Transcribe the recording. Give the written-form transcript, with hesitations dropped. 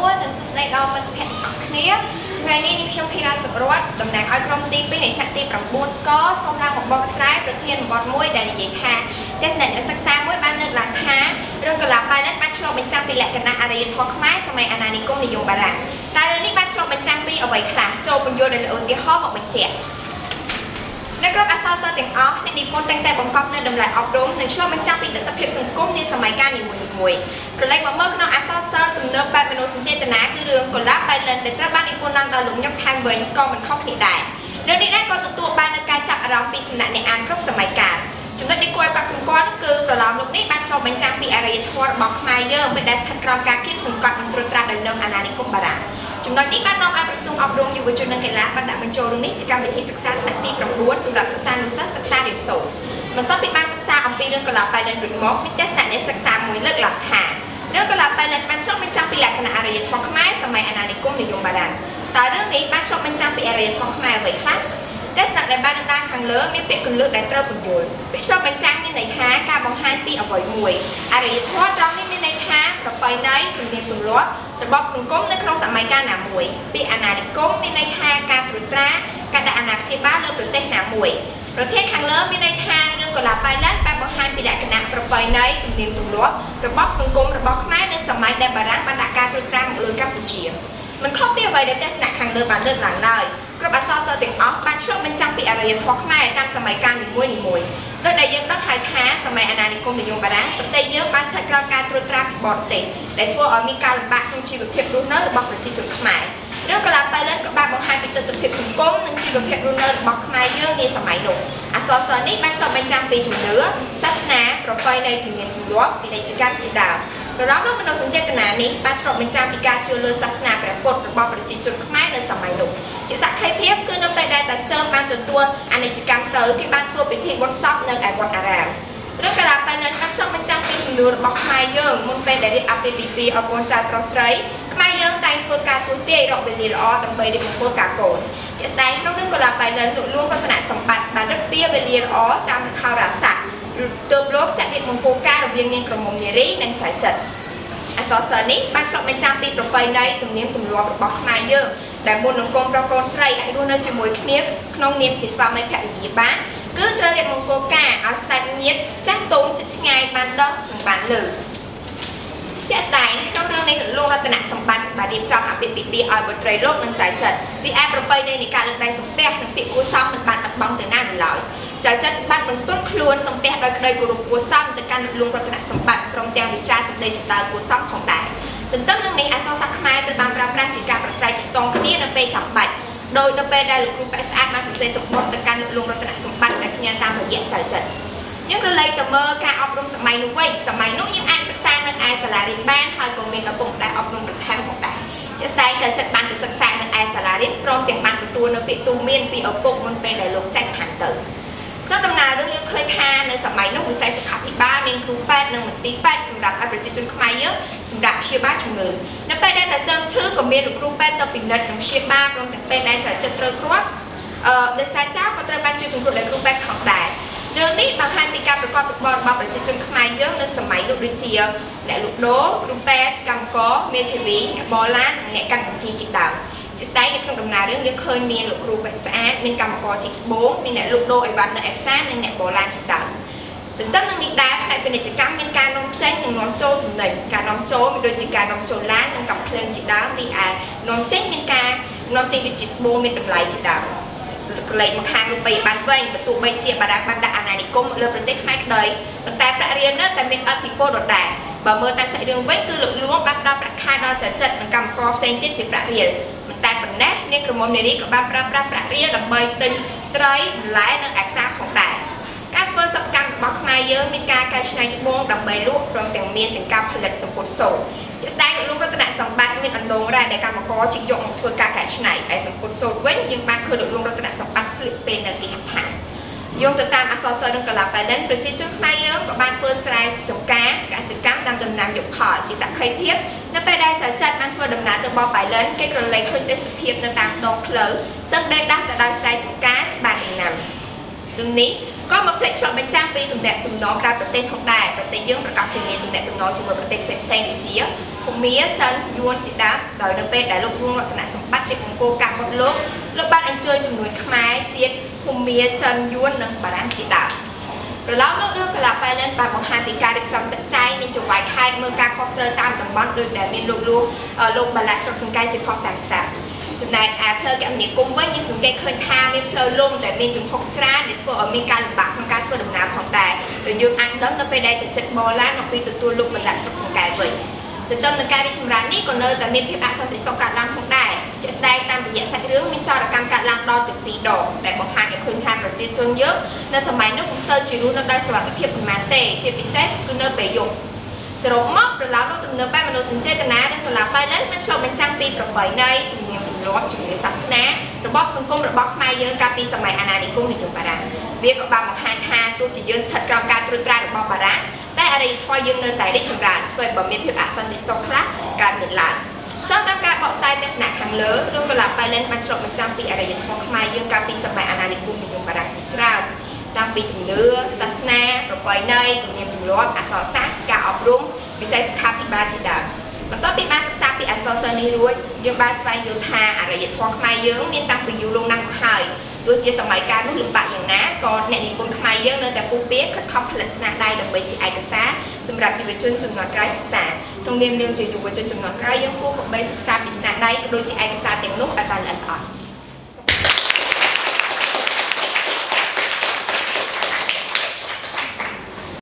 នួននិងសួស្តីដល់មិត្តភ័ក្តិទាំងអស់គ្នាថ្ងៃនេះនាងខ្ញុំភីរ៉ាសុរតតំណាងឲ្យក្រុមទី2នៃថ្នាក់ទី9កសូមឡើងមកបកស្រាយប្រធានបទមួយដែលនិយាយថាទស្សនៈសិក្សាមួយបានលើកឡើងថារឿងកលាប៉ៃលិតបានឆ្លុះបញ្ចាំងពីលក្ខណៈអរិយធម៌ខ្មែរសម័យអាណានិគមនិយមបារាំងតែរឿងនេះបានឆ្លុះបញ្ចាំងពីអ្វីខ្លះចូលពន្យល់ដោយឧទាហរណ៍មកបញ្ជាក់នៅក្រុមអក្សរសិល្ប៍ទាំងអស់អ្នកនិពន្ធតែងតែបង្កប់នូវតម្លៃអប់រំនិងឆ្លុះបញ្ចាំងពីទស្សនវិជ្ជាសង្គមនាសម័យកាលនីមួយៗប្រឡែកមកមើលក្នុងអក្សរសិល្ប៍ទំនើបបែបមនោសញ្ចេតនាគឺរឿងកលាប៉ៃលិតដែលត្រូវបាននិពន្ធឡើងដោយលោកញឹកថែមវិញក៏មិនខុសគ្នាដែររឿងនេះដែរក៏ទទួលបាននូវការចាប់អារម្មណ៍ពីសំណាក់អ្នកអានគ្រប់សម័យកាលចំណុចដែលគួរឲ្យកត់សម្គាល់គឺប្រឡោមលោកនេះបានឆ្លុះបញ្ចាំងពីអរិយធម៌របស់ខ្មែរយើងពេលដែលស្ថិតក្រោមការគៀបសង្កត់និងត្រួតត្រាដោយលោកអាណានិគមបារាំងចំណុចនេះបាននាំឲ្យក្រសួងអប់រំយុវជននិងកីឡាបានដាក់បញ្ចូលរឿងនេះជាកម្មវិធីសិក្សាថ្នាក់ទី9សម្រាប់សិស្សានុសិស្សសិក្សារៀនសូត្របន្ទាប់ពីបានសិក្សាអំពីរឿងកលាប៉ៃលិតរួចមកមានទស្សនៈអ្នកសិក្សាមួយលើកឡើងថារឿងកលាប៉ៃលិតបានឆ្លុះបញ្ចាំងពីលក្ខណៈអរិយធម៌ខ្មែរសម័យអាណានិគមនិយមបារាំងតើរឿងនេះបានឆ្លុះបញ្ចាំងពីអរិយធម៌ខ្មែរអ្វីខ្លះទស្សនៈដែលបានលើកឡើងខាងលើមានពាក្យគន្លឹះដែលត្រូវពន្យល់ពាក្យឆ្លុះបញ្ចាំងមានន័យថាការបង្ហាញពីអ្វីមួយអរិយធម៌ត្រង់នេះមានន័យថាប្រពៃណីទំនៀមទម្លាប់របបសង្គមនៅក្នុងសម័យកាលណាមួយពាក្យអាណានិគមមានន័យថាការត្រួតត្រាការដាក់អាណាព្យាបាលលើប្រទេសណាមួយប្រធានខាងលើមានន័យថារឿងកលាប៉ៃលិតបានបង្ហាញពីលក្ខណៈប្រពៃណីទំនៀមទម្លាប់របបសង្គមរបស់ខ្មែរនៅសម័យដែលបារាំងបានដាក់ការត្រួតត្រាមកលើកម្ពុជាមិនខុសពីអ្វីដែលទស្សនៈខាងលើបានលើកឡើងឡើយគ្រប់អក្សរសិល្ប៍ទាំងអស់បានឆ្លុះបញ្ចាំងពីអរិយធម៌ខ្មែរតាមសម័យកាលនីមួយៗដោយដែលយើងដឹងហើយថាសម័យអាណានិគមនិយមបារាំងប្រទេសយើងបានស្ថិតក្រោមការត្រួតត្រាពីបរទេសដែលធ្វើឲ្យមានការលំបាកក្នុងជីវភាពរស់នៅរបស់ប្រជាជនខ្មែររឿងកលាប៉ៃលិតក៏បានបង្ហាញពីទស្សនវិជ្ជាសង្គមនិងជីវភាពរស់នៅរបស់ខ្មែរយើងនាសម័យនោះអក្សរសិល្ប៍នេះបានឆ្លុះបញ្ចាំងពីជំនឿសាសនាប្រពៃណីទំនៀមទម្លាប់ពាណិជ្ជកម្មជាដើមប្រឡោមលោកមនោសញ្ចេតនានេះបានឆ្លុះបញ្ចាំងពីការជឿលើសាសនាព្រះពុទ្ធរបស់ប្រជាជនខ្មែរនៅសម័យនោះជាសក្ខីភាពគឺនៅពេលដែលតាចើមបានទទួលអនិច្ចកម្មទៅគេបានធ្វើពិធីបុណ្យសពនៅឯវត្តអារាមរឿងកលាប៉ៃលិតបានឆ្លុះបញ្ចាំងពីជំនឿរបស់ខ្មែរយើងមុនពេលដែលរៀបអាពាហ៍ពិពាហ៍ឲ្យកូនចៅប្រុសស្រីខ្មែរយើងតែងធ្វើការទូទាយរកវេលាល្អដើម្បីរៀបមង្គលការកូនជាក់ស្ដែងក្នុងរឿងកលាប៉ៃលិតលោកលួងរតនសម្បត្តិបានរឹតពីវេលាល្អតាមហោរាសាស្ត្រទើបលោកចាត់រៀបមង្គលការរវាងនាងក្រមុំនារីនិងចៅចិត្រអក្សរសិល្ប៍នេះបានឆ្លុះបញ្ចាំងពីប្រពៃណីទំនៀមទម្លាប់របស់ខ្មែរយើងដែលមុននឹងកូនប្រុសកូនស្រីអាចរស់នៅជាមួយគ្នាក្នុងនាមជាស្វាមីភរិយាបានគឺត្រូវរៀបមង្គលការឲ្យសាច់ញាតិចាស់ទុំជិតឆ្ងាយបានដឹងនិងបានលើជាក់ស្ដែងក្នុងរឿងនេះលោករតនសម្បត្តិបានរៀបចំអាពាហ៍ពិពាហ៍ឲ្យបុត្រីលោកនិងចៅចិត្ររីឯប្រពៃណីនៃការលើកដៃសំពះនិងពាក្យគួរសមមិនបានបាត់បង់ទៅណានោះឡើយចៅចិត្របានបន្ទន់ខ្លួនសំពះដោយក្តីគោរពគួរសមទៅកាន់លោករតនសម្បត្តិព្រមទាំងវិចារសម្ដីសម្ដៅគួរសមផងដែរទន្ទឹមនឹងនេះអក្សរសាស្ត្រខ្មែរត្រូវបានប្រើប្រាស់ជាការប្រស្រ័យទាក់ទងគ្នានៅពេលចាំបាច់ដោយទៅពេលដែលលោកគ្រូប៉ែស្អាតបានសរសេរសម្បត្តិទៅកាន់លោករតនសម្បត្តិដែលផ្ញើតាមរយៈចៅចិត្រយើងក៏លេចទៅមើលការអប់រំសម័យនោះវិញសម័យនោះយើងអាចសិក្សានៅឯសាលារៀនបានហើយក៏មានឪពុកម្ដាយអប់រំបន្ថែមផងដែរជាក់ស្ដែងចៅចិត្របានទៅសិក្សានៅឯសាលារៀនព្រមទាំងបានទទួលនៅពាក្យទូន្មានពីឪពុកមុនពេលដែលលោកចាច់ឋានទៅក្នុងដំណើររឿងយើងឃើញថានៅសម័យនោះវិស័យសុខាភិបាលមានគ្រូពេទ្យនិងមន្ទីរពេទ្យសម្រាប់ឲ្យប្រជាជនខ្មែរយើងសម្រាប់ព្យាបាលជំងឺនៅពេលដែលតាចើមឈឺក៏មានលោកគ្រូពេទ្យទៅពិនិត្យនិងព្យាបាលព្រមទាំងពេលដែលចៅចិត្រត្រូវគ្រាប់ដោយសារចៅក៏ត្រូវបានជួយសង្គ្រោះដោយគ្រូពេទ្យផងដែររឿងនេះបង្ហាញពីការប្រកបរបររបស់ប្រជាជនខ្មែរយើងនៅសម័យនោះដូចជាអ្នកលក់ដូរគ្រូពេទ្យកម្មករមេធាវីអ្នកបរឡានអ្នកកាន់បញ្ជីជាដើមជាស្ដែងនៅក្នុងដំណើររឿងយើងឃើញមានលោកគ្រូពេទ្យស្អាតមានកម្មករជីកត្បូងមានអ្នកលក់ដូរអីវ៉ាន់នៅឯផ្សារនិងអ្នកបរឡានជាដើមទន្ទឹមនឹងនេះដែរផ្នែកពាណិជ្ជកម្មមានការនាំចេញនិងនាំចូលទំនិញការនាំចូលមានដូចជាការនាំចូលឡាននិងកាំភ្លើងជាដើមរីឯនាំចេញមានការនាំចេញដូចជាត្បូងមានតម្លៃជាដើមកលេចមកខាងរូបិយប័ណ្ណវិញបើទោះបីជាបារាំងបានដាក់អាណានិគមលើប្រទេសខ្មែរក្តីប៉ុន្តែប្រាក់រៀលនៅតែមានឥទ្ធិពលដដែលបើមើលតាមសាច់រឿងវិញគឺលោកលួងបានផ្ដល់ប្រាក់ខែដល់ចៅចិត្រនិងកម្មករផ្សេងទៀតជាប្រាក់រៀលមិនតែប៉ុណ្ណេះនាងក្រមុំនារីក៏បានប្រើប្រាស់ប្រាក់រៀលដើម្បីទិញត្រីបន្លែនិងឯកសារផងដែរការធ្វើសិប្បកម្មរបស់ខ្មែរយើងមានការកែច្នៃត្បូងដើម្បីលក់ព្រមទាំងមានទាំងការផលិតសំពត់សូត្រជាស្ដែងលោករតនសម្បត្តិមានអណ្ដូងរ៉ែដែលកម្មករជីកយកមកធ្វើការកែច្នៃឯសំពត់សូត្រវិញយើងបានឃើញលោករតនសម្បត្តិស្លៀកពេលនៅទីហដ្ឋានយោងទៅតាមអក្សរសិល្ប៍និងកលាប៉ៃលិតប្រជាជនខ្មែរយើងក៏បានធ្វើស្រែចម្ការកសិកម្មតាមដំណាំយកផលជាសក្ខីភាពនៅពេលដែលចៅចិត្របានធ្វើដំណើរទៅបរប៉ៃលិនគេក៏លេចឃើញទេសភាពនៅតាមដងផ្លូវសឹងដេកដាស់ទៅដោយស្រែចម្ការច្បារដំណាំរឿងនេះก็มาเพลย์ชอบเป็นจ้างปีตุ่มแดดตุ่มน้องกลายประเทศของได้ประเทศยื่ประกาศเชียงเมียตุ่มแดดตุ่มน้องจึงมาประเทศเซฟเซนเชียผมมีจันยวนจิตดาโดยในเป็นได้ลูกรุ่งลักษณะสมบัติในของโกกาบดโลกลูกบ้านอันเจอจำนวนขมายเจี๊ยบผมมีจันยวนหนึ่งบาดานจิตดาrồi lắm lúc đưa cái là phải lên bài một hai bị ca được trong chặt cháy mình chụp vài khai mưa ca không rơi tam tầm bón được để mình luôn luôn bà lại trong sân cây chỉ không tàn sạp chụp này plơ cái mình cùng với những sân cây khơi tha mình plơ luôn để mình chụp không tra để thua ở mình ca bạc không ca thua đồng nào không tài rồi dương ăn đó nó về đây chụp chặt bò lá nó phi từ tua luôn bà lại trong sân cây vậy từ tâm là ca đi chụp rán ní còn nơi tại mình phía bạc xong thì sau cả lăng không tài chạy đây tam bị dạy rướng mình cho là cam cả lăng đo từ bị đổ để một hai cái khơi tha và chia chôn nhớ nên sớm máy nó cũng sơ chỉ luôn nó đai sờ cái việc mà tệ chia bị xét cứ nơi bể dụng rồi móc rồi lão nó từng nơi bay mà nó sinh chơi cái ná nên còn là bay lên mình cho mình trang bị rồi bảy đây từng nhiều từng lót chừng để sạch ná rồi bóp xuống cung rồi bóp mai dương capi sớm máy anh đi cung thì dùng bà đá việc có ba một hai tha tôi chỉ dương thật trong ca tôi ra được bóp bà đáแต่อะไรทอยยังเนินไต่ได้จุดร้านช่วยบำเพ็ญเพียบอาสันติโซคลาการเหมือนหลานชอบตั้งการบอกไซต์แต่สนาขังเลือรุ่งกระลับไปเล่นมันฉลองมันจำปีอะไรยังทองขมายยังการปีสมัยอนาลิกุมยังบารักจิตราตั้งปีจุ่มเลือศาสนาประปอยเนยตุ่มเนียมตุ่มล้ออักษรซักการอบรุ่งวิสัยสุขาปีบาจิดามันต้องปีบ้านศึกษาปีอักษรเซนีรุ่ยยังบ้านสไฟโยธาอะไรยังทองขมายยังมีตั้งปีอยู่ลงนั่งหายตัวเจสมัยการนุ่งหลุมปะอย่างน้าก่อนเนี่ยนิพนธ์ขมายเยอะเนอะแต่ปูเปี๊ยกคัดคอมผลิตนาได้ดอกใบจีไอกระซ่าสำหรับยุวชนจำนวนใกล้ศึกษาตรงเรียนเรื่องจะอยู่วชนจำนวนใกล้ยังกู้กับใบศึกษาปิศนาได้โดยจีไอกระซ่าเต็มนุ่งไปบานหลังอ่อน